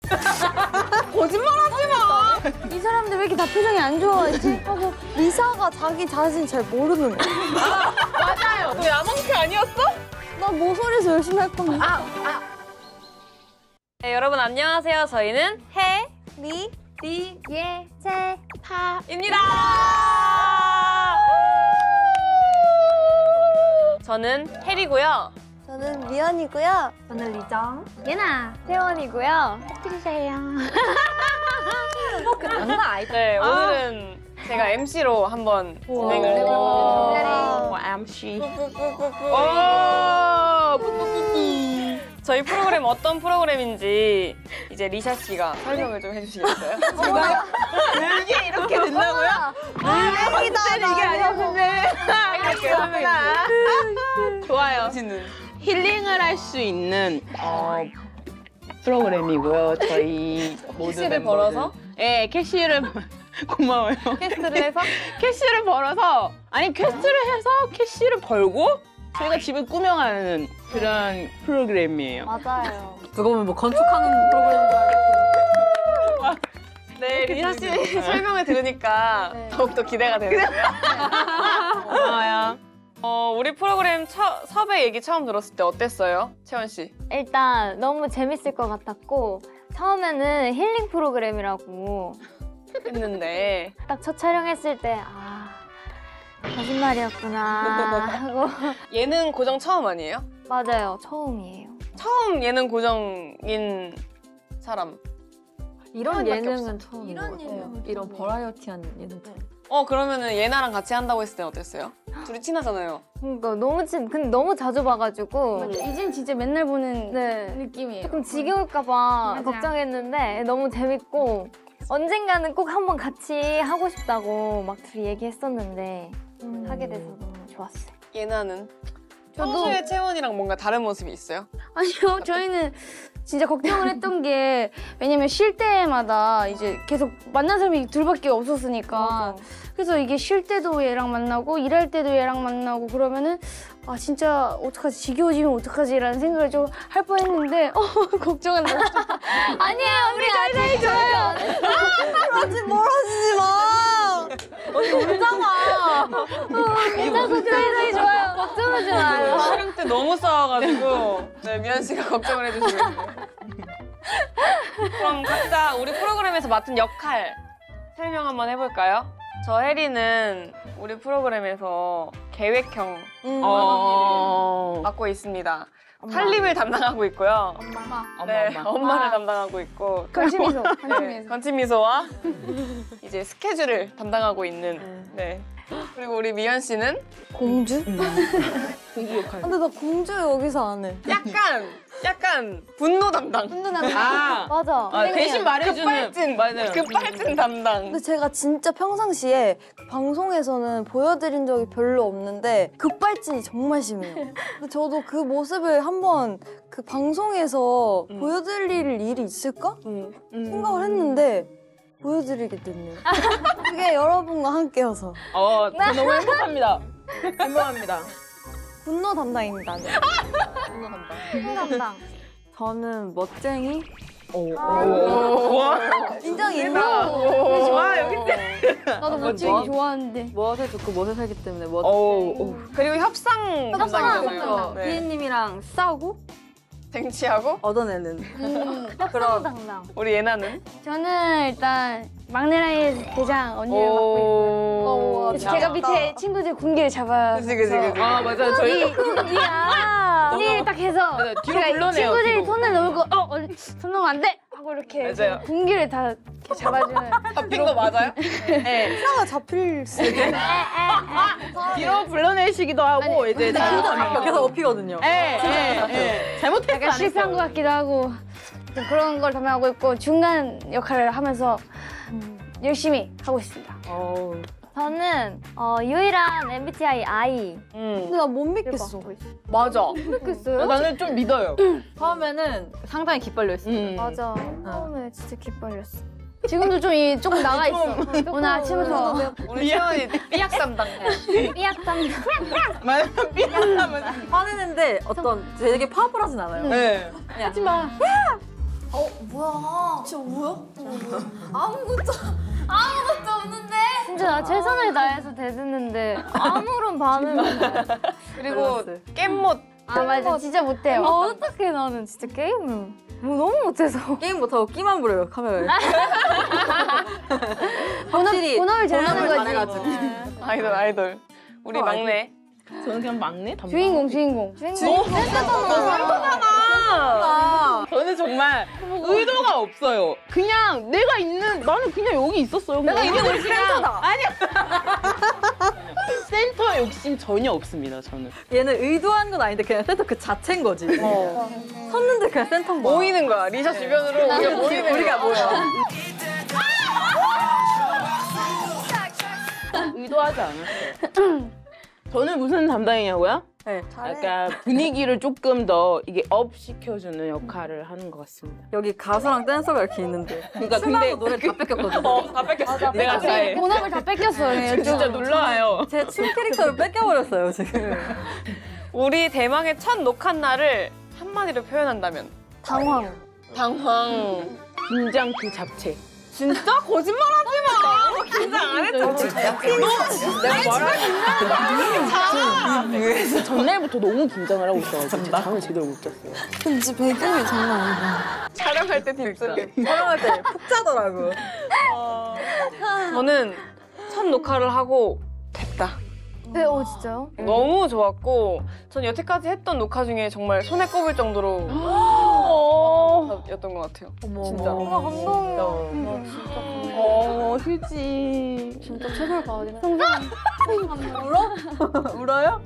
거짓말하지 마. 이 사람들 왜 이렇게 다 표정이 안 좋아하지? 하고 리사가 자기 자신 잘 모르는 거야. 맞아요. 너 야망캐 아니었어? 나 모서리에서 열심히 할 건데. 네, 여러분 안녕하세요. 저희는 리, 예, 제, 입니다. 저는 혜리고요. 저는 미연이고요. 저는 리정. 예나, 태원이고요. 해주세요. 네, 오늘은 제가 MC로 한번 진행을 해보려고 MC. 저희 프로그램 어떤 프로그램인지 이제 리샤 씨가 설명을 좀 해주시겠어요? 이게 이렇게 된다고요? 대박이다. 이게 아니었는데. 이렇게 하면 좋아요. 힐링을 할 수 있는 프로그램이고요. 저희 모두 캐시를 멤버들. 벌어서? 네, 캐시를 고마워요. 퀘스트를 해서 캐시를 벌어서 퀘스트를 해서 캐시를 벌고 저희가 집을 꾸며가는 그런 프로그램이에요. 맞아요. 그거 보면 뭐 건축하는 프로그램인 줄 알겠어요. 네, 리샤 씨 설명을 들으니까 네. 더욱더 기대가 되는데요. 고마워요. 우리 프로그램 섭외 얘기 처음 들었을 때 어땠어요? 채원 씨? 일단 너무 재밌을 것 같았고 처음에는 힐링 프로그램이라고 했는데 딱 첫 촬영했을 때 거짓말이었구나 하고 예능 고정 처음 아니에요? 맞아요. 처음이에요. 처음 예능 고정인 사람. 이런 사람밖에 예능은 처음인 것 이런 같아요. 예능은 이런 처음이에요. 버라이어티한 예능 처음. 그러면은 예나랑 같이 한다고 했을 때 어땠어요? 둘이 친하잖아요. 그러니까 근데 너무 자주 봐가지고 이젠 진짜 맨날 보는 네. 느낌이에요. 조금 지겨울까봐 맞아. 걱정했는데 너무 재밌고 언젠가는 꼭 한번 같이 하고 싶다고 막 둘이 얘기했었는데 하게 돼서 너무 좋았어요. 예나는? 저도- 평소에 채원이랑 뭔가 다른 모습이 있어요? 아니요, 저희는 진짜 걱정을 했던 게 왜냐면 쉴 때마다 이제 계속 만난 사람이 둘밖에 없었으니까 그래서 이게 쉴 때도 얘랑 만나고 일할 때도 얘랑 만나고 그러면은 진짜 어떡하지 지겨워지면 어떡하지라는 생각을 좀 할 뻔했는데 걱정한다. 아니에요, 우리 사이 좋아요. 멀어지지 마. 언니 울잖아. 괜찮아, 사이 좋아요. 걱정하지 마요. 촬영 때 너무 싸워가지고 네, 미연 씨가 걱정을 해주시겠네요. 그럼 각자 우리 프로그램에서 맡은 역할 설명 한번 해볼까요? 저 혜리는 우리 프로그램에서 계획형 맡고 있습니다. 살림을 담당하고 있고요. 네, 엄마를 담당하고 있고 걸치미소. 네, 건치미소와 이제 스케줄을 담당하고 있는 네. 그리고 우리 미연 씨는 공주? 공주 역할. 근데 나 공주 여기서 안 해. 약간 분노 담당. 맞아. 대신 말해주는 급발진 맞아요. 급발진 담당. 근데 제가 진짜 평상시에 그 방송에서는 보여드린 적이 별로 없는데 급발진이 정말 심해요. 근데 저도 그 모습을 한번 그 방송에서 보여드릴 일이 있을까? 생각을 했는데 보여드리게 됐네요. 그게 여러분과 함께여서. 너무 행복합니다. 행복합니다. 분노 담당입니다. 네. 분노 담당. 저는 멋쟁이. 와, 인정입니다. 와 여기 나도 멋지기 좋아하는데. 멋에 좋고 멋에 살기 때문에 멋쟁이. 그리고 협상 담당이잖아요. 네. 비엔님이랑 싸우고 쟁취하고 얻어내는. 협상 담당. 우리 예나는 저는 일단 막내라이의 대장 언니를 맡고 있고요. 그래서 제가 밑에 친구들 군기를 잡아서 그치. 맞아요. 저희 군기를 딱 해서 맞아요. 뒤로 제가 불러내요, 친구들이 뒤로. 손을 놓고 손 놓으면 안 돼! 하고 이렇게 맞아요. 군기를 다 이렇게 잡아주는 잡힌 거 맞아요? 네. 하나가 잡힐 수 있게. 뒤로 불러내시기도 하고 이제 계속 업히거든요. 잘못했어. 약간 실수한 것 같기도 하고 좀 그런 걸 담당하고 있고 중간 역할을 하면서 열심히 하고 있습니다. 저는 유일한 MBTI I. 근데 나 못 믿겠어. 맞아. 모르겠어요? 나는 좀 믿어요. 처음에는 상당히 기빨렸어요. 맞아. 처음에 진짜 기빨렸어. 지금도 조금 나가 있어. 오늘 아침부터 우리 채원이 삐약 담당. 삐약 담당. 맞아. 삐약하면. 화내는데 되게 파워풀하진 않아요. 네. 그냥 하지 마. 뭐야? 진짜 뭐야? 아무것도 없는데? 진짜 나 최선을 다해서 대드는데 아무런 반응. 그리고 깻못. 아 맞아, 진짜 못해요. 어떡해, 나는 진짜 게임을 너무 못해서. 게임 못하고 끼만 부려요 카메라에. 본업을 잘하는 거지. 잘해가지고. 아이돌. 우리 막내. 저는 그냥 막내 담당. 주인공. 저는 정말 의도가 없어요. 그냥 나는 그냥 여기 있었어요. 내가 있는 곳이 센터다. 아니야. 센터 욕심 전혀 없습니다. 저는. 얘는 의도한 건 아닌데 그냥 센터 그 자체인 거지. 섰는데 그냥 센터인 거야. 모이는 거야. 리샤 주변으로 우리가 모여. 의도하지 않았어요. 저는 무슨 담당이냐고요? 네. 약간 분위기를 조금 더 이게 업 시켜주는 역할을 하는 것 같습니다. 여기 가수랑 댄서가 이렇게 있는데. 그러니까 근데 노래 다 뺏겼거든. 다 뺏겼어. 내가 잘해. 본업을 다 뺏겼어요. 진짜 놀라요. 제 춤 캐릭터를 뺏겨버렸어요 지금. 우리 대망의 첫 녹화 날을 한마디로 표현한다면 당황. 당황. 긴장 그 자체. 진짜 거짓말하지 마. 너 긴장 안 했잖아. 그래서 전날부터 너무 긴장을 하고 있어가지고 잠을 제대로 못 잤어요. 진짜 배경이 장난 아니다. 촬영할 때 딥슬립. 촬영할 때 푹 자더라고. 저는 첫 녹화를 하고 됐다. 네, 진짜요? 너무 좋았고 전 여태까지 했던 녹화 중에 정말 손에 꼽을 정도로 였던 것 같아요. 진짜. 감동이야. 휴지. 진짜 최선을 다해야 돼. 울어요?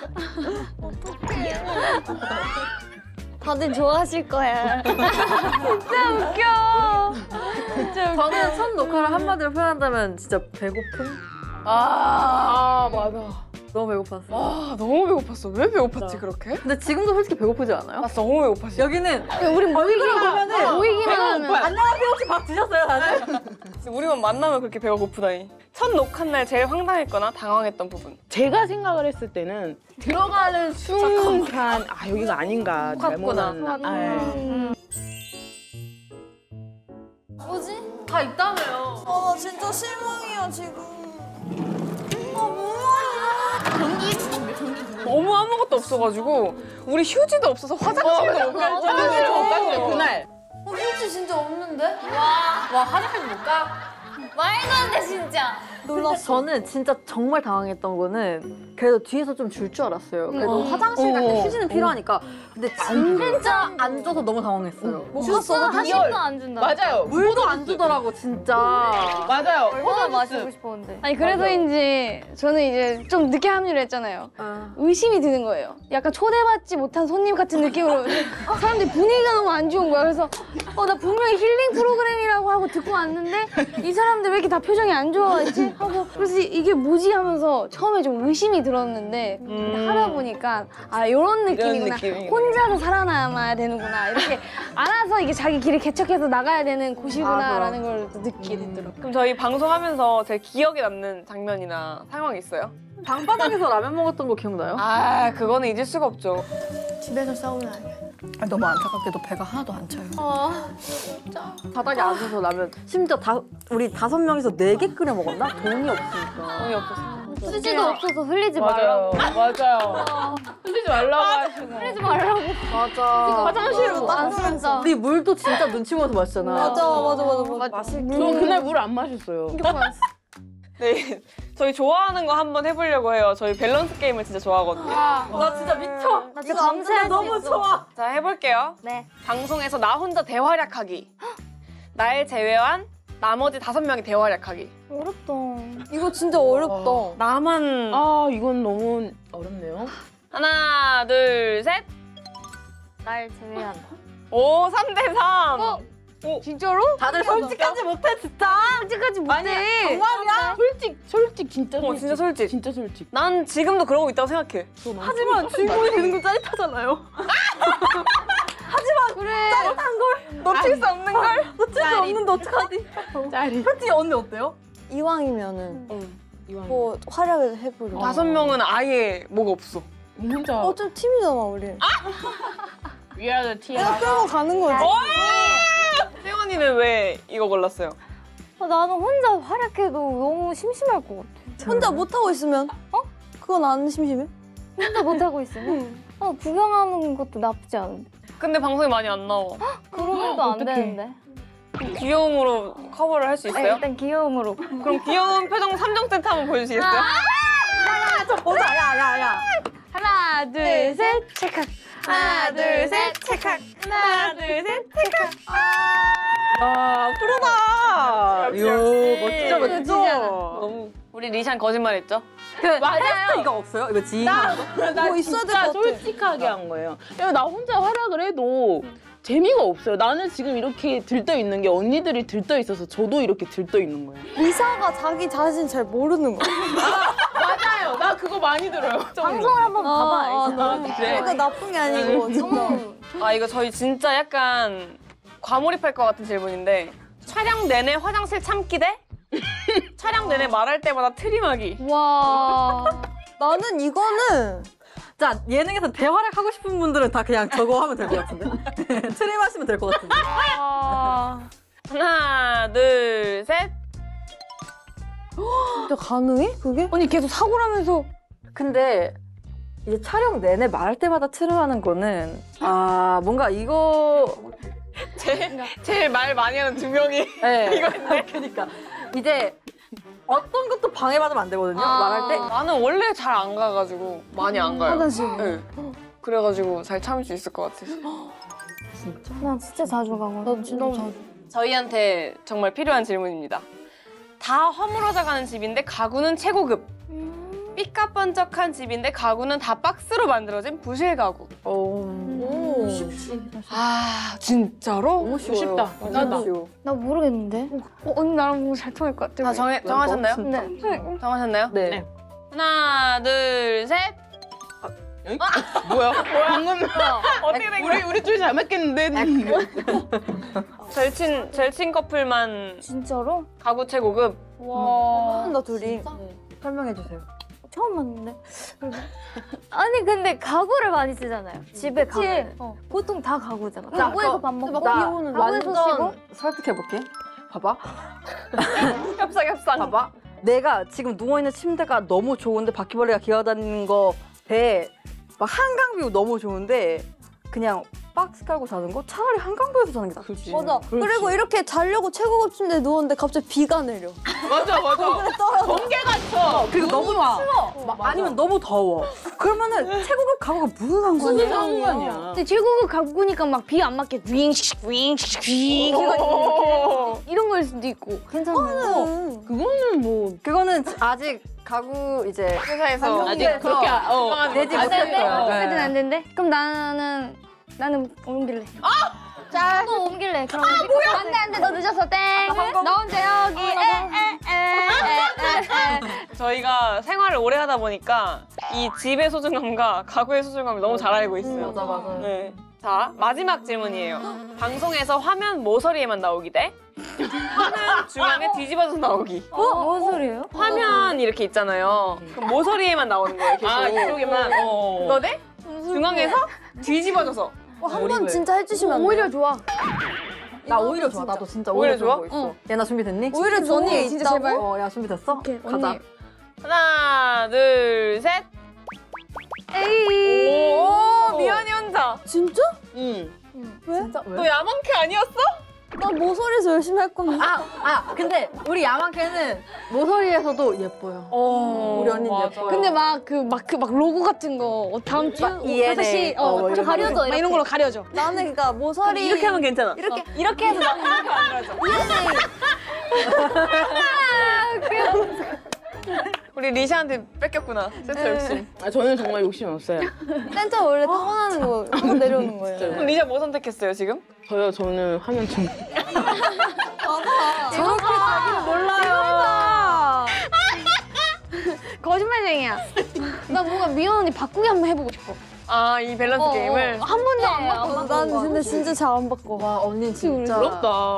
다들 좋아하실 거야. 진짜 웃겨. 저는 첫 녹화를 한마디로 표현한다면 진짜 배고픔? 맞아. 너무 배고팠어. 너무 배고팠어. 왜 배고팠지 그렇게? 근데 지금도 솔직히 배고프지 않아요? 나 너무 배고팠어. 여기는 우리 모이기만 하면. 안녕하세요 혹시 밥 드셨어요 다들? 우리만 만나면 그렇게 배가 고프다니. 첫 녹화 날 제일 황당했거나 당황했던 부분. 제가 생각을 했을 때는 들어가는 순간 여기가 아닌가 잘못한 뭐지? 다 있다며요. 아 진짜 실망이야 지금. 너무 아무것도 없어가지고 우리 휴지도 없어서 화장실도 못 갈 정도로. 그날 휴지 진짜 없는데? 와 화장실 못 가? 말도 안 돼 진짜. 놀랐어. 저는 진짜 정말 당황했던 거는 그래도 뒤에서 좀 줄 줄 알았어요. 그래도 화장실 갈 때 휴지는 필요하니까. 근데 진짜 안 줘서 너무 당황했어요. 못 갔어. 한식도 안 준다. 맞아요. 물도 안 주더라고 진짜. 맞아요. 얼마나 마시고 싶었는데. 아니 그래서인지 저는 이제 좀 늦게 합류를 했잖아요. 아. 의심이 드는 거예요. 약간 초대받지 못한 손님 같은 느낌으로 사람들이 분위기가 너무 안 좋은 거야. 그래서 나 분명히 힐링 프로그램이라고 하고 듣고 왔는데 이 사람들 왜 이렇게 다 표정이 안 좋아했지? 하고 그래서 이게 뭐지 하면서 처음에 좀 의심이 들었는데 근데 하다 보니까 이런 느낌이구나. 느낌이구나. 혼자서 살아남아야 되는구나. 이렇게 알아서 이게 자기 길을 개척해서 나가야 되는 곳이구나라는 걸 느끼게 됐더라고요. 그럼 저희 방송하면서 제일 기억에 남는 장면이나 상황이 있어요? 방바닥에서 라면 먹었던 거 기억나요? 그거는 잊을 수가 없죠. 집에서 싸우면 안 돼. 너무 안타깝게도 배가 하나도 안 차요. 바닥에 앉아서 라면 심지어 우리 5명이서 4개 끓여 먹었나? 돈이 없으니까. 돈이 없어서. 휴지도 없어서 흘리지 맞아요. 말라고. 맞아요. 흘리지 말라고 하시고. 흘리지 말라고. 맞아. 화장실로 안 쓴다. 우리 물도 진짜 눈치 보면서 마시잖아. 맞아. 저 그날 물 안 마셨어요. 네, 저희 좋아하는 거 한번 해보려고 해요. 저희 밸런스 게임을 진짜 좋아하거든요. 나 진짜 미쳐. 나 진짜 밤새 너무 좋아. 자, 해볼게요. 네. 방송에서 나 혼자 대활약하기. 날 제외한 나머지 5명이 대활약하기. 어렵다. 이거 진짜 어렵다. 나만 이건 너무 어렵네요. 하나, 둘, 셋. 날 제외한. 오, 3대3. 진짜로? 다들 솔직하지 못해 진짜. 솔직하지 못해. 정말이야? 솔직 진짜 솔직. 진짜 솔직. 진짜 솔직. 난 지금도 그러고 있다고 생각해. 하지만 주인공이 되는 건 짜릿하잖아요. 그래. 짜릿한 걸 놓칠 수 없는 걸. 놓칠 수 없는데 어떡하지? 짤이. 솔직히 언니 어때요? 이왕이면은 이왕. 뭐 활약을 해보려. 5명은 아예 뭐가 없어. 혼자 좀 팀이잖아 우리. We are the team. 끌고 가는 거지. 세연이는 왜 이거 골랐어요? 나는 혼자 활약해도 너무 심심할 것 같아. 혼자 못하고 있으면 그건 안 심심해? 혼자 못하고 있으면? 구경하는 것도 나쁘지 않은데. 근데 방송에 많이 안 나와. 그러면 또 안 되는데. 귀여움으로 커버를 할 수 네, 있어요? 일단 귀여움으로. 그럼 귀여운 표정 3종 세트 한번 보여주시겠어요? 하나, 둘, 셋, 체크. 하나, 둘, 셋, 체칵. 하나, 둘, 셋, 체칵. 아, 프로다. 역시, 이야, 역시. 멋져, 멋져. 진짜. 너무. 우리 리샨 거짓말했죠? 맞아요. 이거 없어요? 이거 지인 나 뭐 있어야 될 진짜 것 같아. 솔직하게 한 거예요. 왜냐면 나 혼자 활약을 해도 재미가 없어요. 나는 지금 이렇게 들떠 있는 게 언니들이 들떠 있어서 저도 이렇게 들떠 있는 거예요. 리사가 자기 자신 잘 모르는 거야. 맞아요. 나 그거 많이 들어요. 방송을 한번 봐봐. 알지? 그래. 그러니까 나쁜 게 아니고 진짜. 아, 이거 저희 진짜 약간 과몰입할 것 같은 질문인데 촬영 내내 화장실 참기 대 촬영 내내 말할 때마다 트림하기. 와. 나는 이거는 자, 예능에서 대활약 하고 싶은 분들은 다 그냥 저거 하면 될 것 같은데? 트림 하시면 될 것 같은데? 하나, 둘, 셋. 진짜 가능해? 그게? 아니 계속 사고 나면서 근데 이제 촬영 내내 말할 때마다 트림하는 거는 뭔가 이거 제일 말 많이 하는 두 명이 네. 그러니까 이제 어떤 것도 방해받으면 안 되거든요. 말할 때 나는 원래 잘 안 가가지고 많이 안 가요. 화장실. 네. 그래가지고 잘 참을 수 있을 것 같아서. 난 진짜 자주 가고. 나 진짜 자주. 저희한테 정말 필요한 질문입니다. 다 허물어져 가는 집인데 가구는 최고급. 삐까번쩍한 집인데 가구는 다 박스로 만들어진 부실 가구. 아, 진짜로? 너무 쉬워요. 쉽다. 너무 쉬워. 나 모르겠는데. 언니 나랑 뭔가 잘 통할 것 같아. 다 정하셨나요? 진짜. 정하셨나요? 네. 네. 하나, 둘, 셋. 뭐야? 방금 어떻게 된 거야? 우리 둘이 잘 맞겠는데? 절친 커플만 진짜로? 가구 최고급. 나 둘이. 설명해 주세요. 처음 봤는데. 아니 근데 가구를 많이 쓰잖아요. 집에 가면. 보통 다 가구잖아. 가구에서 밥 먹고. 나 가구에서 완전 설득해볼게. 봐봐. 협상. 봐봐. 내가 지금 누워있는 침대가 너무 좋은데 바퀴벌레가 기어다니는 거 배 막 한강뷰 너무 좋은데 그냥 박스 깔고 자는 거 차라리 한강뷰에서 자는 게 낫지. 맞아. 그리고 이렇게 자려고 최고급 침대에 누웠는데 갑자기 비가 내려. 맞아. 번개가 쳐. 그리고 너무 추워. 아니면 너무 더워. 그러면은 최고급 가구가 무슨 상관이야? 상관이야. 근데 최고급 가구니까 막 비 안 맞게 윙 이런 거일 수도 있고. 괜찮네. 그거는 뭐 그거는 아직 가구 이제 회사에서 아직 그렇게 내지 안 된대. 못했어요. 하여튼 안 된대. 그럼 나는 옮길래. 또 옮길래. 그럼 안돼 너 늦었어 땡. 너 혼자 여기. 저희가 생활을 오래 하다 보니까 이 집의 소중함과 가구의 소중함을 너무 잘 알고 있어요. 맞아. 네. 자, 마지막 질문이에요. 방송에서 화면 모서리에만 나오기 대 화면 중앙에 뒤집어서 나오기. 뭔 소리예요? 화면 이렇게 있잖아요. 그럼 모서리에만 나오는 거예요, 계속. 아, 이쪽에만. 그거 대 중앙에서 뒤집어져서. 한 번 진짜 해주시면 안 돼? 오히려 좋아. 나 오히려 좋아. 나도 진짜 오히려 오히려 좋아? 좋아? 있어. 얘나 준비됐니? 오히려 좋은 게 진짜 있다고? 제발. 야 준비됐어? 가자. 언니. 하나, 둘, 셋. 에이. 오, 미연이 혼자. 진짜? 응. 진짜 왜? 너 야망캐 아니었어? 나 모서리에서 열심히 할 건데. 근데 우리 야망캐는 모서리에서도 예뻐요. 우리 언니는 맞아. 예뻐요. 근데 막 로고 같은 거 다음 주 ENA. 5시 뭐 이런 거. 가려져 막 이런 걸로 가려져. 나는 그러니까 모서리 이렇게 하면 괜찮아. 이렇게 해서 나 이렇게 만들어줘. 우리 리샤한테 뺏겼구나. 세트 욕심. 아, 저는 정말 욕심 없어요. 센터 원래 타고나는 거 타고 내려오는 거예요. 그럼 리샤 뭐 선택했어요, 지금? 저는 화면 좀. 저렇게 자기는 몰라요. 거짓말쟁이야. 나 뭔가 미연 언니 바꾸기 한번 해보고 싶어. 아, 이 밸런스 게임을? 한 번도 안 바꿔. 나는 근데 진짜 잘 안 바꿔. 와 언니 진짜. 부럽다.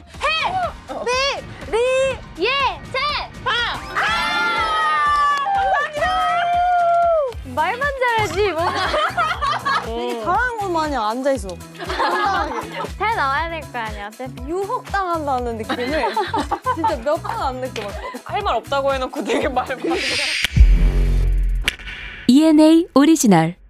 말만 잘하지 뭔가. 되게 잘하는 건 마냥 앉아있어. 잘 나와야 될 거 아니야. 어차피. 유혹당한다는 느낌을 진짜 몇 번 안 느껴봤거든. 할 말 없다고 해놓고 되게 말 많이. ENA 오리지널